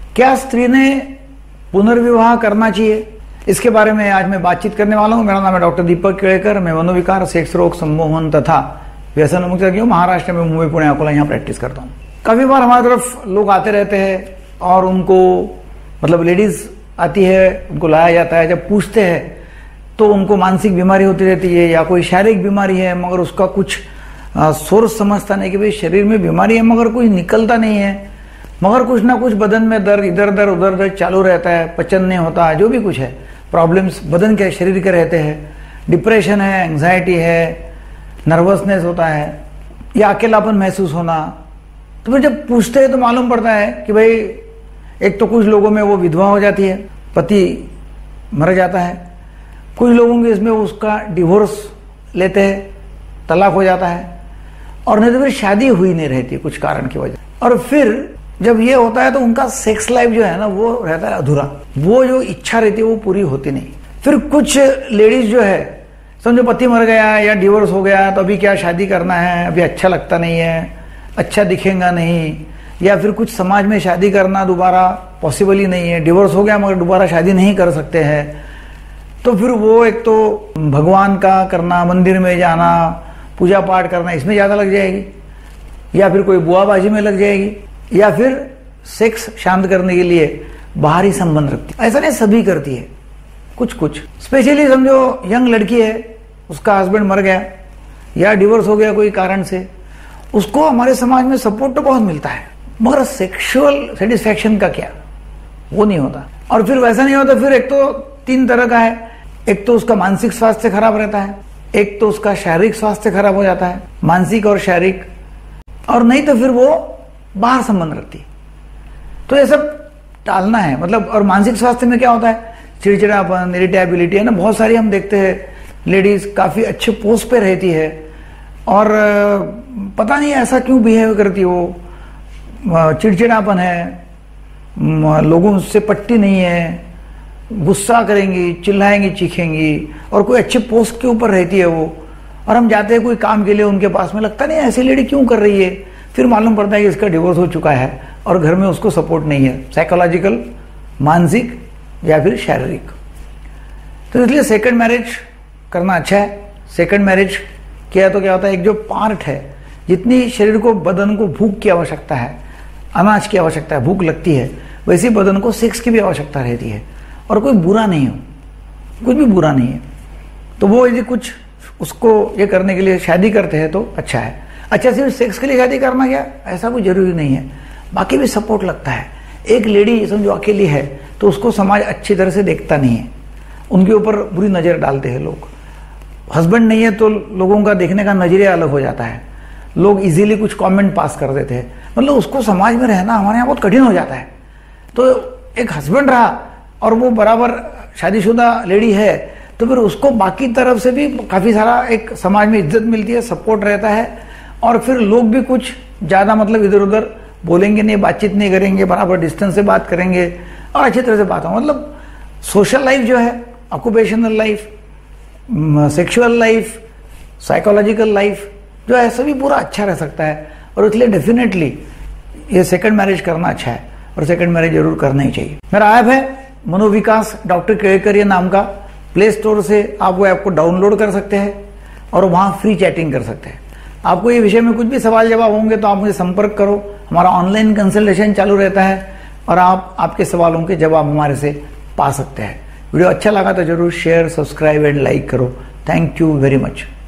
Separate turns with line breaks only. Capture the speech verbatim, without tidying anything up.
क्या स्त्री ने पुनर्विवाह करना चाहिए, इसके बारे में आज मैं बातचीत करने वाला हूं। मेरा नाम है डॉक्टर दीपक केळकर। मैं मनोविकार, सेक्स रोग, सम्मोहन तथा व्यसन मुक्त महाराष्ट्र में मुंबई, पुणे, अकोला यहाँ प्रैक्टिस करता हूँ। काफी बार हमारी तरफ लोग आते रहते हैं और उनको मतलब लेडीज आती है, उनको लाया जाता है। जब पूछते हैं तो उनको मानसिक बीमारी होती रहती है या कोई शारीरिक बीमारी है, मगर उसका कुछ सोर्स समझता नहीं कि भाई शरीर में बीमारी है मगर कुछ निकलता नहीं है, मगर कुछ ना कुछ बदन में दर्द इधर उधर उधर उधर चालू रहता है, पचन नहीं होता, जो भी कुछ है प्रॉब्लम्स बदन के शरीर के रहते हैं। डिप्रेशन है, एंग्जाइटी है, नर्वसनेस होता है या अकेलापन महसूस होना। तो फिर जब पूछते हैं तो मालूम पड़ता है कि भाई एक तो कुछ लोगों में वो विधवा हो जाती है, पति मर जाता है, कुछ लोगों के इसमें उसका डिवोर्स लेते हैं, तलाक हो जाता है, और नहीं तो फिर शादी हुई नहीं रहती कुछ कारण की वजह। और फिर जब ये होता है तो उनका सेक्स लाइफ जो है ना वो रहता है अधूरा, वो जो इच्छा रहती है वो पूरी होती नहीं। फिर कुछ लेडीज जो है समझो पति मर गया या डिवोर्स हो गया तो अभी क्या शादी करना है, अभी अच्छा लगता नहीं है, अच्छा दिखेगा नहीं, या फिर कुछ समाज में शादी करना दोबारा पॉसिबल ही नहीं है, डिवोर्स हो गया मगर दोबारा शादी नहीं कर सकते हैं। तो फिर वो एक तो भगवान का करना, मंदिर में जाना, पूजा पाठ करना, इसमें ज्यादा लग जाएगी, या फिर कोई बुआबाजी में लग जाएगी, या फिर सेक्स शांत करने के लिए बाहरी संबंध रखती है। ऐसा नहीं सभी करती है, कुछ कुछ। स्पेशली समझो यंग लड़की है, उसका हस्बैंड मर गया या डिवोर्स हो गया कोई कारण से, उसको हमारे समाज में सपोर्ट तो बहुत मिलता है मगर सेक्सुअल सेटिस्फैक्शन का क्या, वो नहीं होता। और फिर वैसा नहीं होता, फिर एक तो तीन तरह का है, एक तो उसका मानसिक स्वास्थ्य खराब रहता है, एक तो उसका शारीरिक स्वास्थ्य खराब हो जाता है, मानसिक और शारीरिक, और नहीं तो फिर वो बाहर संबंध रखती। तो ये सब टालना है मतलब। और मानसिक स्वास्थ्य में क्या होता है, चिड़चिड़ापन, इरिटेबिलिटी है ना, बहुत सारी हम देखते हैं लेडीज काफी अच्छे पोस्ट पे रहती है और पता नहीं ऐसा क्यों बिहेव करती है, वो चिड़चिड़ापन है, लोगों से पट्टी नहीं है, गुस्सा करेंगी, चिल्लाएंगी, चीखेंगी, और कोई अच्छे पोस्ट के ऊपर रहती है वो, और हम जाते हैं कोई काम के लिए उनके पास में, लगता नहीं ऐसी लेडी क्यों कर रही है। फिर मालूम पड़ता है कि इसका डिवोर्स हो चुका है और घर में उसको सपोर्ट नहीं है, साइकोलॉजिकल, मानसिक या फिर शारीरिक। तो इसलिए सेकंड मैरिज करना अच्छा है। सेकंड मैरिज किया तो क्या होता है, एक जो पार्ट है, जितनी शरीर को, बदन को भूख की आवश्यकता है, अनाज की आवश्यकता है, भूख लगती है, वैसे बदन को सेक्स की भी आवश्यकता रहती है। और कोई बुरा नहीं हो, कुछ भी बुरा नहीं है। तो वो यदि कुछ उसको ये करने के लिए शादी करते हैं तो अच्छा है। अच्छा, सिर्फ सेक्स के लिए शादी करना क्या, ऐसा कोई जरूरी नहीं है, बाकी भी सपोर्ट लगता है। एक लेडी समझो अकेली है तो उसको समाज अच्छी तरह से देखता नहीं है, उनके ऊपर बुरी नजर डालते हैं लोग। हस्बैंड नहीं है तो लोगों का देखने का नजरिया अलग हो जाता है, लोग इजीली कुछ कमेंट पास कर देते हैं, मतलब उसको समाज में रहना हमारे यहाँ बहुत कठिन हो जाता है। तो एक हस्बैंड रहा और वो बराबर शादीशुदा लेडी है तो फिर उसको बाकी तरफ से भी काफी सारा एक समाज में इज्जत मिलती है, सपोर्ट रहता है, और फिर लोग भी कुछ ज्यादा मतलब इधर उधर बोलेंगे नहीं, बातचीत नहीं करेंगे, बराबर डिस्टेंस से बात करेंगे और अच्छी तरह से बात हो। मतलब सोशल लाइफ जो है, occupational life, sexual life, psychological life जो है, सभी पूरा अच्छा रह सकता है। और इसलिए डेफिनेटली ये सेकंड मैरिज करना अच्छा है और सेकंड मैरिज जरूर करना ही चाहिए। मेरा ऐप है मनोविकास डॉक्टर केळकर ये नाम का, प्ले स्टोर से आप वो ऐप को डाउनलोड कर सकते हैं और वहां फ्री चैटिंग कर सकते हैं। आपको ये विषय में कुछ भी सवाल जवाब होंगे तो आप मुझे संपर्क करो, हमारा ऑनलाइन कंसल्टेशन चालू रहता है और आप आपके सवालों के जवाब हमारे से पा सकते हैं। वीडियो अच्छा लगा तो जरूर शेयर, सब्सक्राइब एंड लाइक करो। Thank you very much.